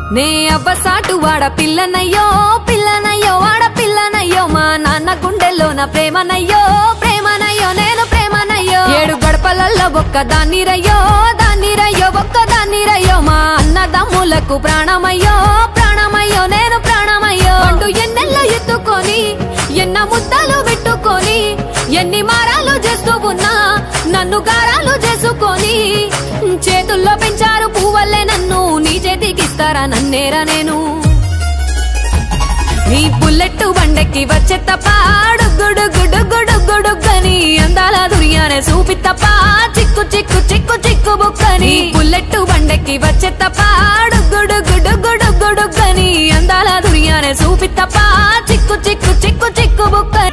నే అవ్వసాటు వాడ పిల్లనయ్యో పిల్లనయ్యో వాడ పిల్లనయ్యో మా నాన్న గుండెల్లో నా ప్రేమనయ్యో ప్రేమనయ్యో నేను ప్రేమనయ్యో 7 గడపలల్లో ఒక్కదాన్నిరయ్యో దాన్నిరయ్యో ఒక్కదాన్నిరయ్యో మా అన్నదమ్ములకు ప్రాణమయ్యో ప్రాణమయ్యో నేను ప్రాణమయ్యో అంటూ ఎన్నెల్లో ఎత్తుకొని ఎన్న ముద్దలు పెట్టుకొని ఎన్ని మారాలు చేస్తూ ఉన్నా నన్ను గారాలు చేసుకొని చేతుల్లో పెంచారు పువ్వల్లే నన్ను నీ చేతికిస్తారా నన్నేరా నేను నీ బుల్లెట్ బండెక్కి వచ్చే తప్ప గుడుగుడుగుడుగుడుగుడుగని అందాల దుర్యానే చూపి తప్ప చిక్కు చిక్కు చిక్కు చిక్కు బుక్కని బుల్లెట్ బండెక్కి వచ్చే తప్ప గుడుగుడుగుడుగుడుగని అందాల దుర్యానే చూపి తప్ప చిక్కు చిక్కు చిక్కు చిక్కు బుక్కని